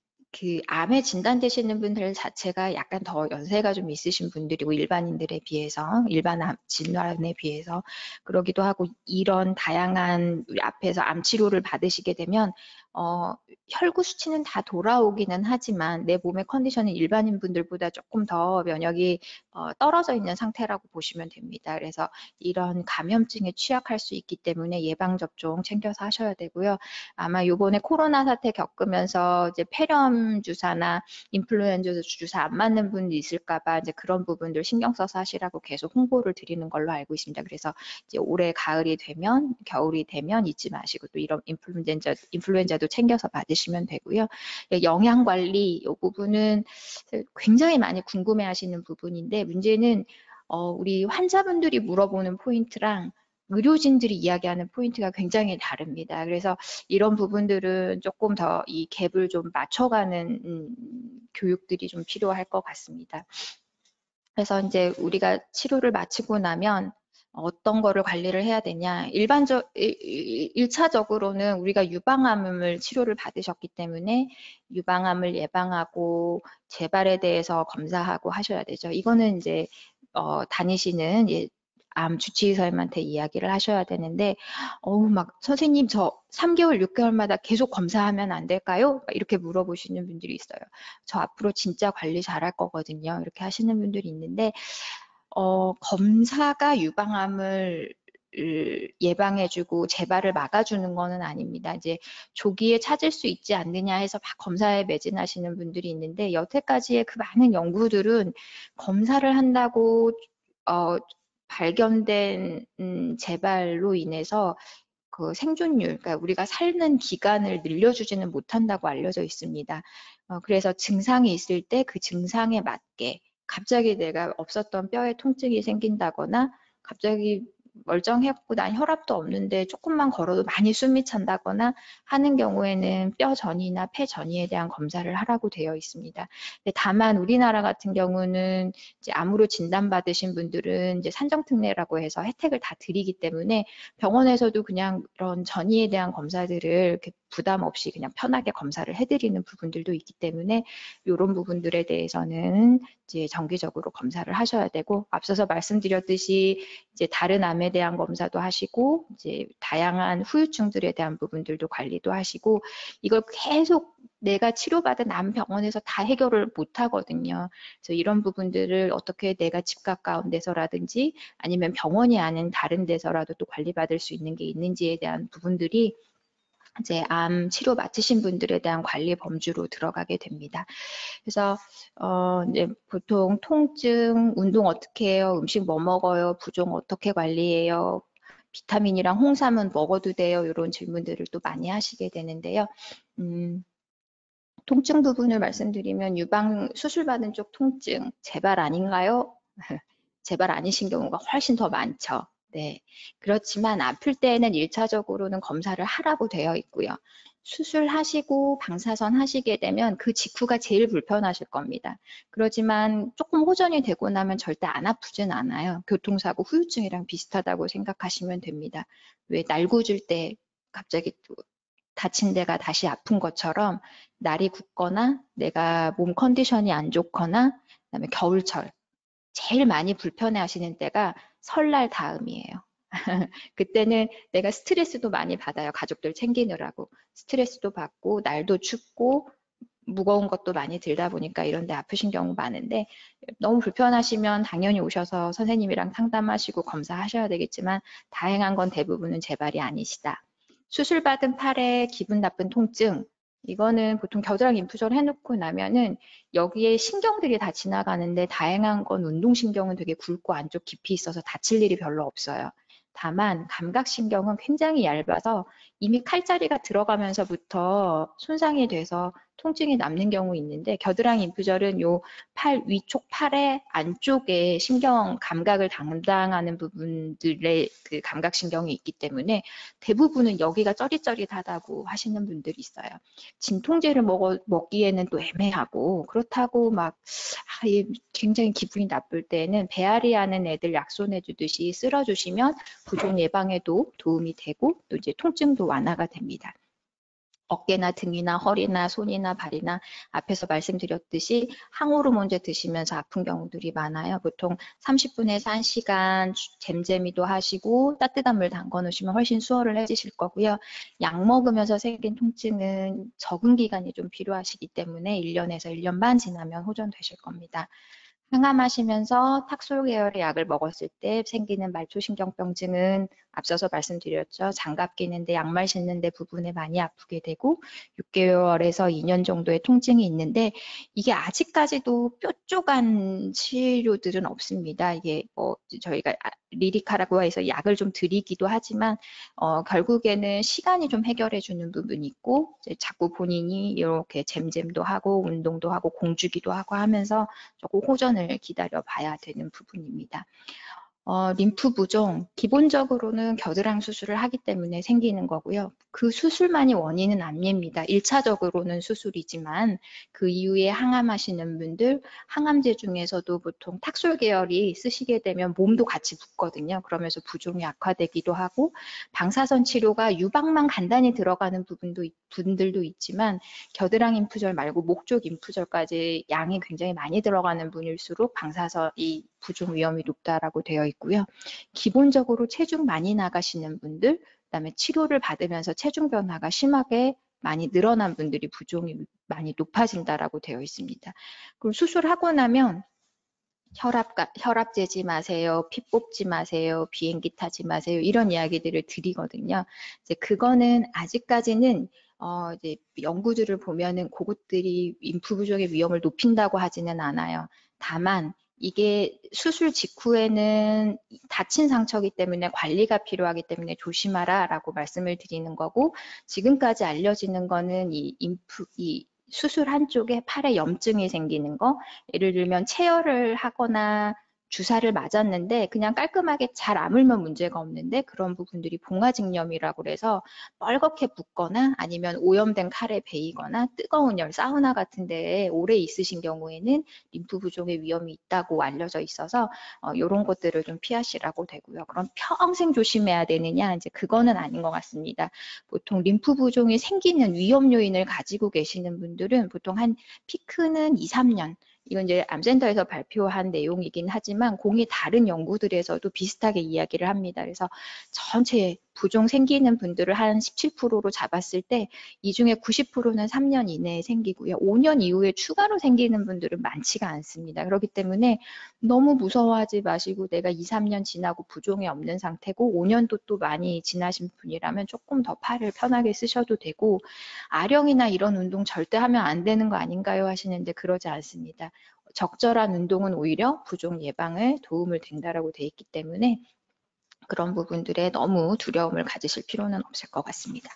그 암에 진단되시는 분들 자체가 약간 더 연세가 좀 있으신 분들이고 일반인들에 비해서 일반 암 진단에 비해서 그러기도 하고 이런 다양한 우리 앞에서 암 치료를 받으시게 되면 어, 혈구 수치는 다 돌아오기는 하지만 내 몸의 컨디션은 일반인 분들보다 조금 더 면역이 어, 떨어져 있는 상태라고 보시면 됩니다. 그래서 이런 감염증에 취약할 수 있기 때문에 예방접종 챙겨서 하셔야 되고요. 아마 요번에 코로나 사태 겪으면서 이제 폐렴 주사나 인플루엔자 주사 안 맞는 분이 있을까봐 이제 그런 부분들 신경 써서 하시라고 계속 홍보를 드리는 걸로 알고 있습니다. 그래서 이제 올해 가을이 되면 겨울이 되면 잊지 마시고 또 이런 인플루엔자 인플루엔자도 챙겨서 받으시면 되고요. 영양 관리 이 부분은 굉장히 많이 궁금해하시는 부분인데 문제는 어, 우리 환자분들이 물어보는 포인트랑 의료진들이 이야기하는 포인트가 굉장히 다릅니다. 그래서 이런 부분들은 조금 더 이 갭을 좀 맞춰가는 음, 교육들이 좀 필요할 것 같습니다. 그래서 이제 우리가 치료를 마치고 나면 어떤 거를 관리를 해야 되냐. 일반적, 일 차적으로는 우리가 유방암을 치료를 받으셨기 때문에 유방암을 예방하고 재발에 대해서 검사하고 하셔야 되죠. 이거는 이제 어, 다니시는 예, 암 주치의사님한테 이야기를 하셔야 되는데 어우 막 선생님 저 삼 개월, 육 개월마다 계속 검사하면 안 될까요? 이렇게 물어보시는 분들이 있어요. 저 앞으로 진짜 관리 잘할 거거든요. 이렇게 하시는 분들이 있는데 어, 검사가 유방암을 예방해주고 재발을 막아주는 거는 아닙니다. 이제 조기에 찾을 수 있지 않느냐 해서 막 검사에 매진하시는 분들이 있는데 여태까지의 그 많은 연구들은 검사를 한다고 어, 발견된 음, 재발로 인해서 그 생존율, 그러니까 우리가 사는 기간을 늘려주지는 못한다고 알려져 있습니다. 어, 그래서 증상이 있을 때 그 증상에 맞게 갑자기 내가 없었던 뼈에 통증이 생긴다거나 갑자기 멀쩡했고 난 혈압도 없는데 조금만 걸어도 많이 숨이 찬다거나 하는 경우에는 뼈 전이나 폐 전이에 대한 검사를 하라고 되어 있습니다. 근데 다만 우리나라 같은 경우는 이제 암으로 진단받으신 분들은 이제 산정특례라고 해서 혜택을 다 드리기 때문에 병원에서도 그냥 이런 전이에 대한 검사들을 이렇게 부담 없이 그냥 편하게 검사를 해드리는 부분들도 있기 때문에 이런 부분들에 대해서는 이제 정기적으로 검사를 하셔야 되고, 앞서서 말씀드렸듯이 이제 다른 암에 대한 검사도 하시고 이제 다양한 후유증들에 대한 부분들도 관리도 하시고, 이걸 계속 내가 치료받은 암 병원에서 다 해결을 못 하거든요. 그래서 이런 부분들을 어떻게 내가 집 가까운 데서라든지 아니면 병원이 아닌 다른 데서라도 또 관리받을 수 있는 게 있는지에 대한 부분들이 이제 암 치료 마치신 분들에 대한 관리 범주로 들어가게 됩니다. 그래서 어 이제 보통 통증, 운동 어떻게 해요? 음식 뭐 먹어요? 부종 어떻게 관리해요? 비타민이랑 홍삼은 먹어도 돼요? 이런 질문들을 또 많이 하시게 되는데요. 음, 통증 부분을 말씀드리면 유방 수술받은 쪽 통증 재발 아닌가요? 재발 아니신 경우가 훨씬 더 많죠. 네. 그렇지만 아플 때에는 일차적으로는 검사를 하라고 되어 있고요. 수술하시고 방사선 하시게 되면 그 직후가 제일 불편하실 겁니다. 그렇지만 조금 호전이 되고 나면 절대 안 아프진 않아요. 교통사고 후유증이랑 비슷하다고 생각하시면 됩니다. 왜 날고줄 때 갑자기 또 다친 데가 다시 아픈 것처럼 날이 굳거나 내가 몸 컨디션이 안 좋거나 그다음에 겨울철 제일 많이 불편해 하시는 때가 설날 다음이에요. 그때는 내가 스트레스도 많이 받아요. 가족들 챙기느라고. 스트레스도 받고 날도 춥고 무거운 것도 많이 들다 보니까 이런 데 아프신 경우 많은데, 너무 불편하시면 당연히 오셔서 선생님이랑 상담하시고 검사하셔야 되겠지만 다행한 건 대부분은 재발이 아니시다. 수술받은 팔에 기분 나쁜 통증, 이거는 보통 겨드랑이 인fu전 해놓고 나면은 여기에 신경들이 다 지나가는데 다행한 건 운동신경은 되게 굵고 안쪽 깊이 있어서 다칠 일이 별로 없어요. 다만 감각신경은 굉장히 얇아서 이미 칼자리가 들어가면서부터 손상이 돼서 통증이 남는 경우 있는데, 겨드랑이 인fu전은 요 팔 위쪽 팔의 안쪽에 신경 감각을 담당하는 부분들의 그 감각신경이 있기 때문에 대부분은 여기가 쩌릿쩌릿하다고 하시는 분들이 있어요. 진통제를 먹어, 먹기에는 또 애매하고, 그렇다고 막 아, 굉장히 기분이 나쁠 때는 배앓이 하는 애들 약손해 주듯이 쓸어주시면 부종 예방에도 도움이 되고 또 이제 통증도 완화가 됩니다. 어깨나 등이나 허리나 손이나 발이나 앞에서 말씀드렸듯이 항호르몬제 드시면서 아픈 경우들이 많아요. 보통 삼십 분에서 한 시간 잼잼이도 하시고 따뜻한 물 담궈 놓으시면 훨씬 수월을 해주실 거고요. 약 먹으면서 생긴 통증은 적응 기간이 좀 필요하시기 때문에 일 년에서 일 년 반 지나면 호전되실 겁니다. 항암하시면서 탁솔 계열의 약을 먹었을 때 생기는 말초신경병증은 앞서서 말씀드렸죠. 장갑 끼는데 양말 신는데 부분에 많이 아프게 되고 육 개월에서 이 년 정도의 통증이 있는데, 이게 아직까지도 뾰족한 치료들은 없습니다. 이게 뭐 저희가 리리카라고 해서 약을 좀 드리기도 하지만 어, 결국에는 시간이 좀 해결해 주는 부분이 있고, 이제 자꾸 본인이 이렇게 잼잼도 하고 운동도 하고 공주기도 하고 하면서 조금 호전을 기다려 봐야 되는 부분입니다. 어, 림프 부종, 기본적으로는 겨드랑 수술을 하기 때문에 생기는 거고요. 그 수술만이 원인은 아닙니다. 일차적으로는 수술이지만 그 이후에 항암하시는 분들, 항암제 중에서도 보통 탁솔 계열이 쓰시게 되면 몸도 같이 붓거든요. 그러면서 부종이 악화되기도 하고, 방사선 치료가 유방만 간단히 들어가는 부분도 분들도 있지만 겨드랑 인프절 말고 목 쪽 인프절까지 양이 굉장히 많이 들어가는 분일수록 방사선이 부종 위험이 높다라고 되어 있고요. 기본적으로 체중 많이 나가시는 분들, 그다음에 치료를 받으면서 체중 변화가 심하게 많이 늘어난 분들이 부종이 많이 높아진다라고 되어 있습니다. 그럼 수술하고 나면 혈압, 혈압 재지 마세요, 피 뽑지 마세요, 비행기 타지 마세요, 이런 이야기들을 드리거든요. 이제 그거는 아직까지는 어, 이제 연구들을 보면은 그것들이 인프 부종의 위험을 높인다고 하지는 않아요. 다만 이게 수술 직후에는 다친 상처이기 때문에 관리가 필요하기 때문에 조심하라 라고 말씀을 드리는 거고, 지금까지 알려지는 거는 이 인프, 이 수술 한쪽에 팔에 염증이 생기는 거, 예를 들면 체열을 하거나 주사를 맞았는데 그냥 깔끔하게 잘 아물면 문제가 없는데 그런 부분들이 봉화직염이라고 그래서 뻘겋게 붓거나 아니면 오염된 칼에 베이거나 뜨거운 열, 사우나 같은 데에 오래 있으신 경우에는 림프 부종의 위험이 있다고 알려져 있어서 어, 이런 것들을 좀 피하시라고 되고요. 그럼 평생 조심해야 되느냐? 이제 그거는 아닌 것 같습니다. 보통 림프 부종이 생기는 위험 요인을 가지고 계시는 분들은 보통 한 피크는 이, 삼 년, 이건 이제 암센터에서 발표한 내용이긴 하지만 공이 다른 연구들에서도 비슷하게 이야기를 합니다. 그래서 전체 부종 생기는 분들을 한 십칠 퍼센트로 잡았을 때 이 중에 구십 퍼센트는 삼 년 이내에 생기고요. 오 년 이후에 추가로 생기는 분들은 많지가 않습니다. 그렇기 때문에 너무 무서워하지 마시고 내가 이, 삼 년 지나고 부종이 없는 상태고 오 년도 또 많이 지나신 분이라면 조금 더 팔을 편하게 쓰셔도 되고 아령이나 이런 운동 절대 하면 안 되는 거 아닌가요? 하시는데 그러지 않습니다. 적절한 운동은 오히려 부종 예방에 도움을 된다라고 돼 있기 때문에 그런 부분들에 너무 두려움을 가지실 필요는 없을 것 같습니다.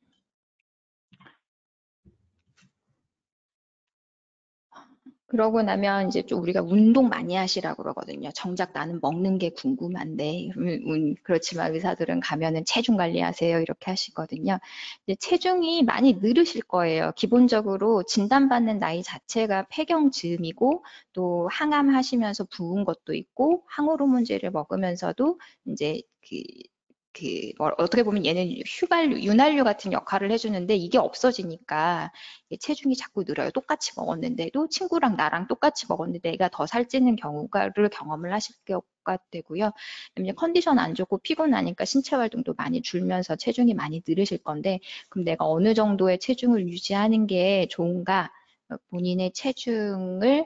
그러고 나면 이제 좀 우리가 운동 많이 하시라고 그러거든요. 정작 나는 먹는 게 궁금한데, 음, 음, 그렇지만 의사들은 가면은 체중 관리하세요. 이렇게 하시거든요. 이제 체중이 많이 늘으실 거예요. 기본적으로 진단받는 나이 자체가 폐경즈음이고, 또 항암 하시면서 부은 것도 있고, 항호르몬제를 먹으면서도 이제 그 그, 뭐 어떻게 보면 얘는 휘발유, 윤활유 같은 역할을 해주는데 이게 없어지니까 체중이 자꾸 늘어요. 똑같이 먹었는데도 친구랑 나랑 똑같이 먹었는데 내가 더 살찌는 경우를 경험을 하실 것 되고요. 이제 컨디션 안 좋고 피곤하니까 신체 활동도 많이 줄면서 체중이 많이 늘으실 건데 그럼 내가 어느 정도의 체중을 유지하는 게 좋은가? 본인의 체중을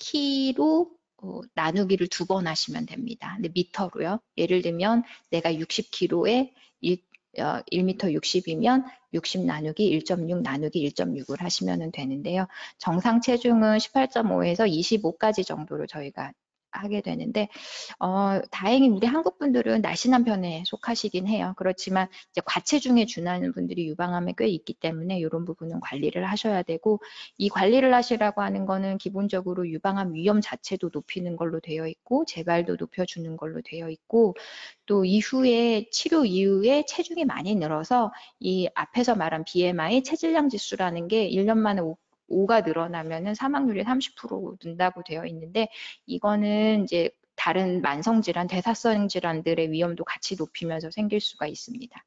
키로 어, 나누기를 두 번 하시면 됩니다. 근데 미터로요. 예를 들면 내가 육십 킬로그램에 일, 어, 일 미터 육십이면 육십 나누기 일 점 육 나누기 일 점 육을 하시면 되는데요. 정상 체중은 십팔 점 오에서 이십오까지 정도로 저희가 하게 되는데 어, 다행히 우리 한국 분들은 날씬한 편에 속하시긴 해요. 그렇지만 이제 과체중에 준하는 분들이 유방암에 꽤 있기 때문에 이런 부분은 관리를 하셔야 되고 이 관리를 하시라고 하는 거는 기본적으로 유방암 위험 자체도 높이는 걸로 되어 있고 재발도 높여주는 걸로 되어 있고 또 이후에 치료 이후에 체중이 많이 늘어서 이 앞에서 말한 비엠아이 체질량 지수라는 게 일 년 만에 오가 늘어나면은 사망률이 삼십 퍼센트 는다고 되어 있는데 이거는 이제 다른 만성질환, 대사성 질환들의 위험도 같이 높이면서 생길 수가 있습니다.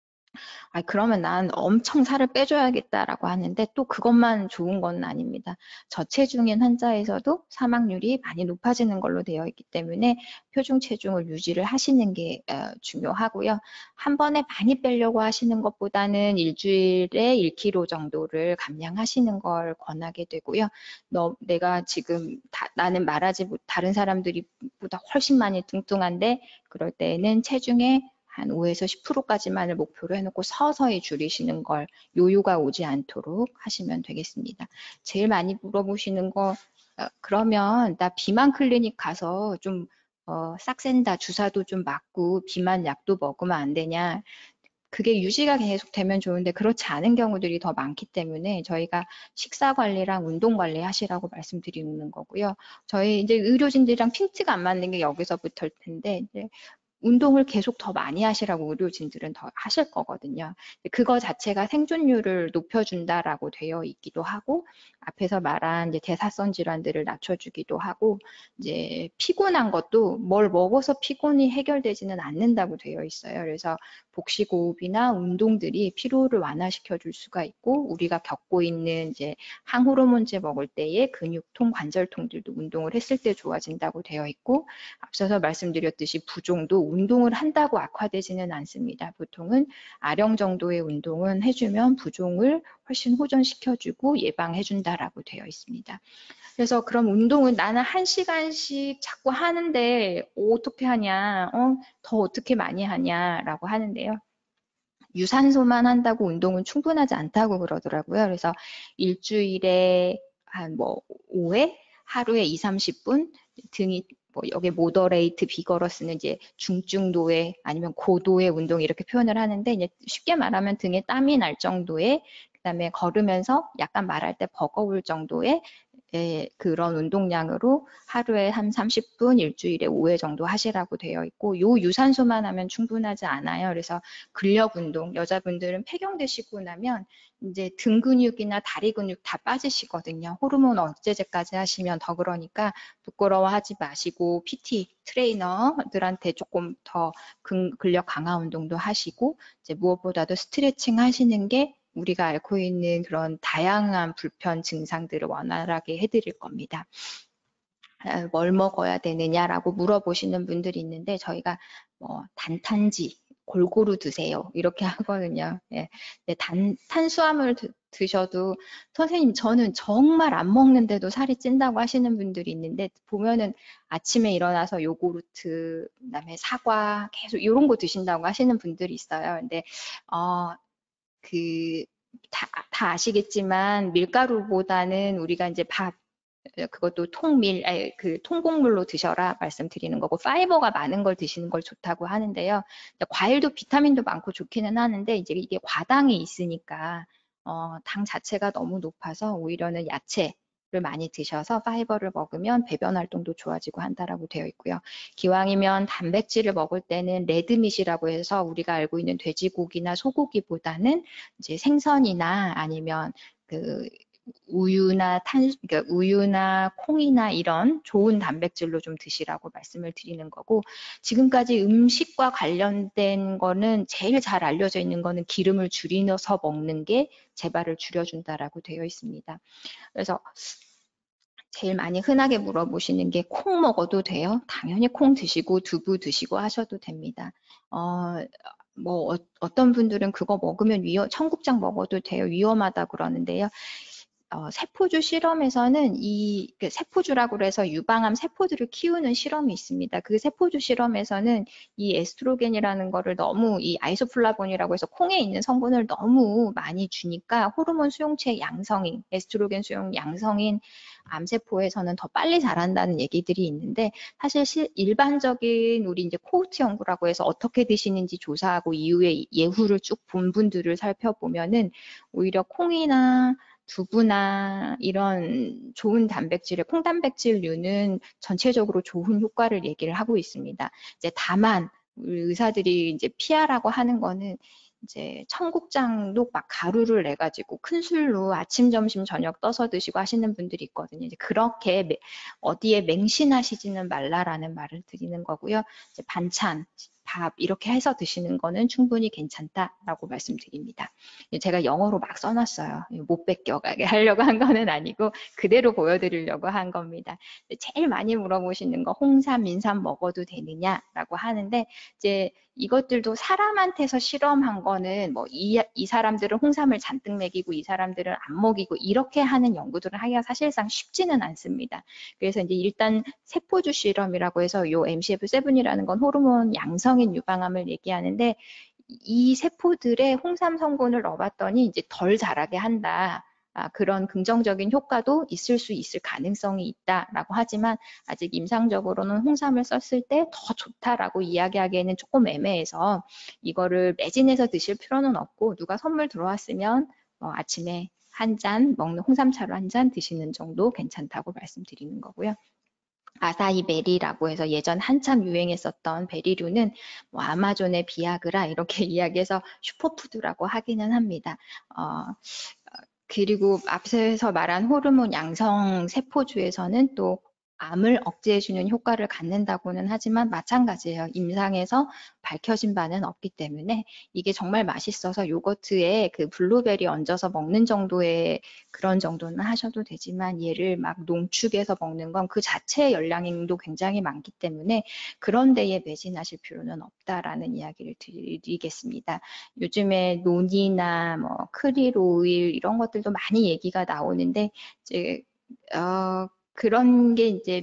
아, 그러면 난 엄청 살을 빼줘야겠다라고 하는데 또 그것만 좋은 건 아닙니다. 저체중인 환자에서도 사망률이 많이 높아지는 걸로 되어 있기 때문에 표준 체중을 유지를 하시는 게 어, 중요하고요. 한 번에 많이 빼려고 하시는 것보다는 일주일에 일 킬로그램 정도를 감량하시는 걸 권하게 되고요. 너, 내가 지금 다, 나는 말하지 못, 다른 사람들이 보다 훨씬 많이 뚱뚱한데 그럴 때에는 체중에 한 오에서 십 퍼센트까지만을 목표로 해놓고 서서히 줄이시는 걸 요요가 오지 않도록 하시면 되겠습니다. 제일 많이 물어보시는 거 어, 그러면 나 비만 클리닉 가서 좀 어, 싹 센다 주사도 좀 맞고 비만 약도 먹으면 안 되냐 그게 유지가 계속 되면 좋은데 그렇지 않은 경우들이 더 많기 때문에 저희가 식사 관리랑 운동 관리 하시라고 말씀드리는 거고요. 저희 이제 의료진들이랑 핀트가 안 맞는 게 여기서부터일 텐데 이제 운동을 계속 더 많이 하시라고 의료진들은 더 하실 거거든요. 그거 자체가 생존율을 높여준다라고 되어 있기도 하고 앞에서 말한 이제 대사성 질환들을 낮춰주기도 하고 이제 피곤한 것도 뭘 먹어서 피곤이 해결되지는 않는다고 되어 있어요. 그래서 복식호흡이나 운동들이 피로를 완화시켜 줄 수가 있고 우리가 겪고 있는 이제 항호르몬제 먹을 때의 근육통, 관절통들도 운동을 했을 때 좋아진다고 되어 있고 앞서서 말씀드렸듯이 부종도 운동을 한다고 악화되지는 않습니다. 보통은 아령 정도의 운동은 해주면 부종을 훨씬 호전시켜주고 예방해준다라고 되어 있습니다. 그래서 그럼 운동은 나는 한 시간씩 자꾸 하는데 어떻게 하냐, 어, 더 어떻게 많이 하냐라고 하는데요. 유산소만 한다고 운동은 충분하지 않다고 그러더라고요. 그래서 일주일에 한 뭐 오 회, 하루에 이, 삼십 분 등이 뭐 여기 모더레이트 비거러스는 이제 중증도의 아니면 고도의 운동 이렇게 표현을 하는데 이제 쉽게 말하면 등에 땀이 날 정도의 그다음에 걸으면서 약간 말할 때 버거울 정도의 예, 그런 운동량으로 하루에 한 삼십 분, 일주일에 오 회 정도 하시라고 되어 있고, 요 유산소만 하면 충분하지 않아요. 그래서 근력 운동, 여자분들은 폐경 되시고 나면 이제 등 근육이나 다리 근육 다 빠지시거든요. 호르몬 억제제까지 하시면 더 그러니까 부끄러워하지 마시고 피티 트레이너들한테 조금 더 근, 근력 강화 운동도 하시고, 이제 무엇보다도 스트레칭 하시는 게 우리가 앓고 있는 그런 다양한 불편 증상들을 원활하게 해드릴 겁니다. 뭘 먹어야 되느냐라고 물어보시는 분들이 있는데 저희가 뭐 단탄지 골고루 드세요 이렇게 하거든요. 예. 단, 탄수화물 드, 드셔도 선생님 저는 정말 안 먹는데도 살이 찐다고 하시는 분들이 있는데 보면은 아침에 일어나서 요구르트 그다음에 사과 계속 이런 거 드신다고 하시는 분들이 있어요. 근데 어, 그 다, 다 아시겠지만 밀가루보다는 우리가 이제 밥 그것도 통밀, 아니, 그 통곡물로 드셔라 말씀드리는 거고 파이버가 많은 걸 드시는 걸 좋다고 하는데요. 과일도 비타민도 많고 좋기는 하는데 이제 이게 과당이 있으니까 어, 당 자체가 너무 높아서 오히려는 야채 를 많이 드셔서 파이버를 먹으면 배변 활동도 좋아지고 한다라고 되어 있고요. 기왕이면 단백질을 먹을 때는 레드밋이라고 해서 우리가 알고 있는 돼지고기나 소고기보다는 이제 생선이나 아니면 그 우유나 탄, 그러니까 우유나 콩이나 이런 좋은 단백질로 좀 드시라고 말씀을 드리는 거고 지금까지 음식과 관련된 거는 제일 잘 알려져 있는 거는 기름을 줄여서 먹는 게 재발을 줄여준다라고 되어 있습니다. 그래서 제일 많이 흔하게 물어보시는 게 콩 먹어도 돼요? 당연히 콩 드시고 두부 드시고 하셔도 됩니다. 어, 뭐 어, 떤 분들은 그거 먹으면 위험, 청국장 먹어도 돼요. 위험하다 그러는데요. 어, 세포주 실험에서는 이 그 세포주라고 그래서 유방암 세포들을 키우는 실험이 있습니다. 그 세포주 실험에서는 이 에스트로겐이라는 거를 너무 이 아이소플라본이라고 해서 콩에 있는 성분을 너무 많이 주니까 호르몬 수용체 양성인 에스트로겐 수용 양성인 암세포에서는 더 빨리 자란다는 얘기들이 있는데 사실 실, 일반적인 우리 이제 코호트 연구라고 해서 어떻게 드시는지 조사하고 이후에 예후를 쭉 본 분들을 살펴보면은 오히려 콩이나 두부나 이런 좋은 단백질의 콩단백질류는 전체적으로 좋은 효과를 얘기를 하고 있습니다. 이제 다만 우리 의사들이 이제 피하라고 하는 거는 이제 청국장도 막 가루를 내 가지고 큰 술로 아침, 점심, 저녁 떠서 드시고 하시는 분들이 있거든요. 이제 그렇게 매, 어디에 맹신하시지는 말라라는 말을 드리는 거고요. 이제 반찬, 밥 이렇게 해서 드시는 거는 충분히 괜찮다라고 말씀드립니다. 제가 영어로 막 써놨어요. 못 뺏겨가게 하려고 한 거는 아니고 그대로 보여드리려고 한 겁니다. 제일 많이 물어보시는 거 홍삼, 인삼 먹어도 되느냐라고 하는데 이제 이것들도 사람한테서 실험한 거는 뭐 이 이 사람들은 홍삼을 잔뜩 먹이고 이 사람들은 안 먹이고 이렇게 하는 연구들을 하기가 사실상 쉽지는 않습니다. 그래서 이제 일단 세포주 실험이라고 해서 요 엠씨에프 칠이라는 건 호르몬 양성인 유방암을 얘기하는데 이 세포들의 홍삼 성분을 넣어봤더니 이제 덜 자라게 한다. 아, 그런 긍정적인 효과도 있을 수 있을 가능성이 있다라고 하지만 아직 임상적으로는 홍삼을 썼을 때 더 좋다라고 이야기하기에는 조금 애매해서 이거를 매진해서 드실 필요는 없고 누가 선물 들어왔으면 어, 아침에 한 잔 먹는 홍삼차로 한 잔 드시는 정도 괜찮다고 말씀드리는 거고요. 아사히 베리라고 해서 예전 한참 유행했었던 베리류는 뭐 아마존의 비아그라 이렇게 이야기해서 슈퍼푸드라고 하기는 합니다. 어, 그리고 앞서서 말한 호르몬 양성 세포주에서는 또 암을 억제해주는 효과를 갖는다고는 하지만 마찬가지예요. 임상에서 밝혀진 바는 없기 때문에 이게 정말 맛있어서 요거트에 그 블루베리 얹어서 먹는 정도의 그런 정도는 하셔도 되지만 얘를 막 농축해서 먹는 건 그 자체의 열량도 굉장히 많기 때문에 그런 데에 매진하실 필요는 없다라는 이야기를 드리겠습니다. 요즘에 논이나 뭐 크릴 오일 이런 것들도 많이 얘기가 나오는데 이제 어, 그런 게 이제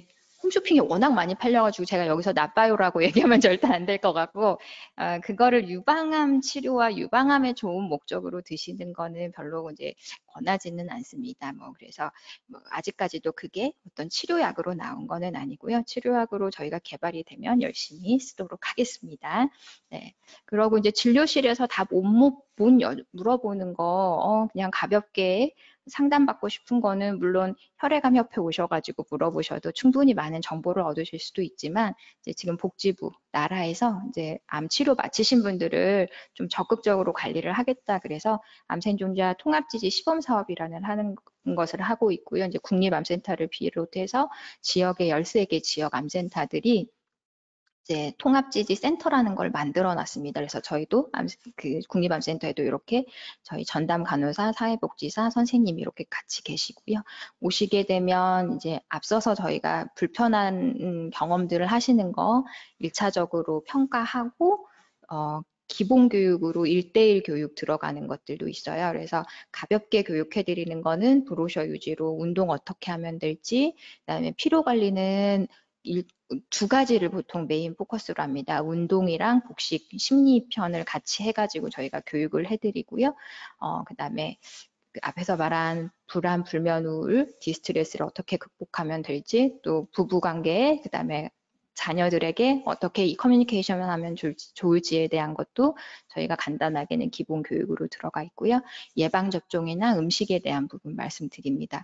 홈쇼핑이 워낙 많이 팔려가지고 제가 여기서 나빠요라고 얘기하면 절대 안 될 것 같고, 어, 그거를 유방암 치료와 유방암에 좋은 목적으로 드시는 거는 별로 이제 권하지는 않습니다. 뭐 그래서 뭐 아직까지도 그게 어떤 치료약으로 나온 거는 아니고요. 치료약으로 저희가 개발이 되면 열심히 쓰도록 하겠습니다. 네. 그러고 이제 진료실에서 다 못 못 물어보는 거, 어, 그냥 가볍게 상담받고 싶은 거는 물론 혈액암 협회 오셔가지고 물어보셔도 충분히 많은 정보를 얻으실 수도 있지만, 이제 지금 복지부, 나라에서 이제 암 치료 마치신 분들을 좀 적극적으로 관리를 하겠다. 그래서 암생존자 통합지지 시범 사업이라는 하는 것을 하고 있고요. 이제 국립암센터를 비롯해서 지역의 열세 개 지역 암센터들이 이제 통합지지 센터라는 걸 만들어 놨습니다. 그래서 저희도 암, 그 국립암센터에도 이렇게 저희 전담 간호사, 사회복지사, 선생님 이렇게 같이 계시고요. 오시게 되면 이제 앞서서 저희가 불편한 경험들을 하시는 거 일차적으로 평가하고, 어, 기본 교육으로 일 대일 교육 들어가는 것들도 있어요. 그래서 가볍게 교육해 드리는 거는 브로셔 유지로 운동 어떻게 하면 될지, 그다음에 피로 관리는 일, 두 가지를 보통 메인 포커스로 합니다. 운동이랑 복식, 심리편을 같이 해가지고 저희가 교육을 해드리고요. 어, 그 다음에 그 앞에서 말한 불안, 불면, 우울, 디스트레스를 어떻게 극복하면 될지, 또 부부관계, 그 다음에 자녀들에게 어떻게 이 커뮤니케이션을 하면 좋을지에 대한 것도 저희가 간단하게는 기본 교육으로 들어가 있고요. 예방접종이나 음식에 대한 부분 말씀드립니다.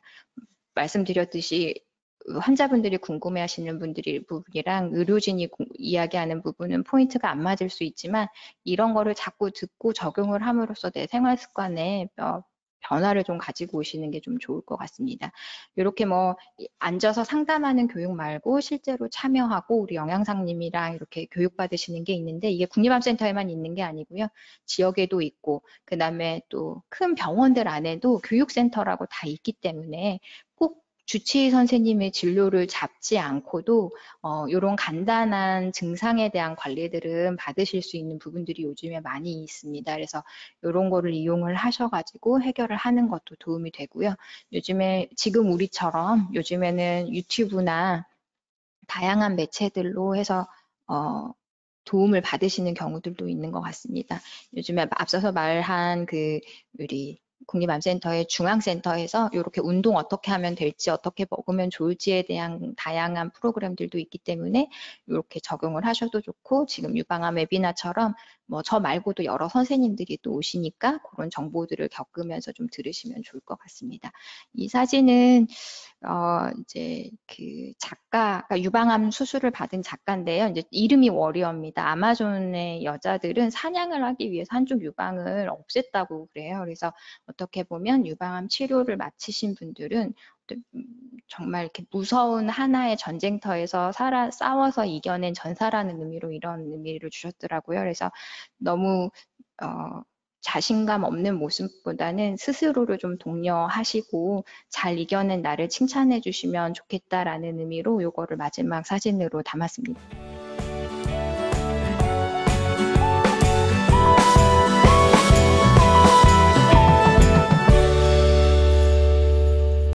말씀드렸듯이 환자분들이 궁금해하시는 분들이 부분이랑 의료진이 이야기하는 부분은 포인트가 안 맞을 수 있지만, 이런 거를 자꾸 듣고 적용을 함으로써 내 생활 습관에 어, 변화를 좀 가지고 오시는 게 좀 좋을 것 같습니다. 이렇게 뭐 앉아서 상담하는 교육 말고 실제로 참여하고 우리 영양사님이랑 이렇게 교육 받으시는 게 있는데, 이게 국립암센터에만 있는 게 아니고요. 지역에도 있고, 그 다음에 또 큰 병원들 안에도 교육센터라고 다 있기 때문에 꼭 주치의 선생님의 진료를 잡지 않고도 어, 이런 간단한 증상에 대한 관리들은 받으실 수 있는 부분들이 요즘에 많이 있습니다. 그래서 이런 거를 이용을 하셔가지고 해결을 하는 것도 도움이 되고요. 요즘에 지금 우리처럼 요즘에는 유튜브나 다양한 매체들로 해서 어, 도움을 받으시는 경우들도 있는 것 같습니다. 요즘에 앞서서 말한 그 우리 국립암센터의 중앙센터에서 이렇게 운동 어떻게 하면 될지, 어떻게 먹으면 좋을지에 대한 다양한 프로그램들도 있기 때문에 이렇게 적용을 하셔도 좋고, 지금 유방암 웨비나처럼 뭐 저 말고도 여러 선생님들이 또 오시니까 그런 정보들을 겪으면서 좀 들으시면 좋을 것 같습니다. 이 사진은 어, 이제 그 작가, 그러니까 유방암 수술을 받은 작가인데요. 이제 이름이 워리어입니다. 아마존의 여자들은 사냥을 하기 위해서 한쪽 유방을 없앴다고 그래요. 그래서 어떻게 보면 유방암 치료를 마치신 분들은 정말 이렇게 무서운 하나의 전쟁터에서 살아, 싸워서 이겨낸 전사라는 의미로 이런 의미를 주셨더라고요. 그래서 너무 어, 자신감 없는 모습보다는 스스로를 좀 독려하시고 잘 이겨낸 나를 칭찬해 주시면 좋겠다라는 의미로 요거를 마지막 사진으로 담았습니다.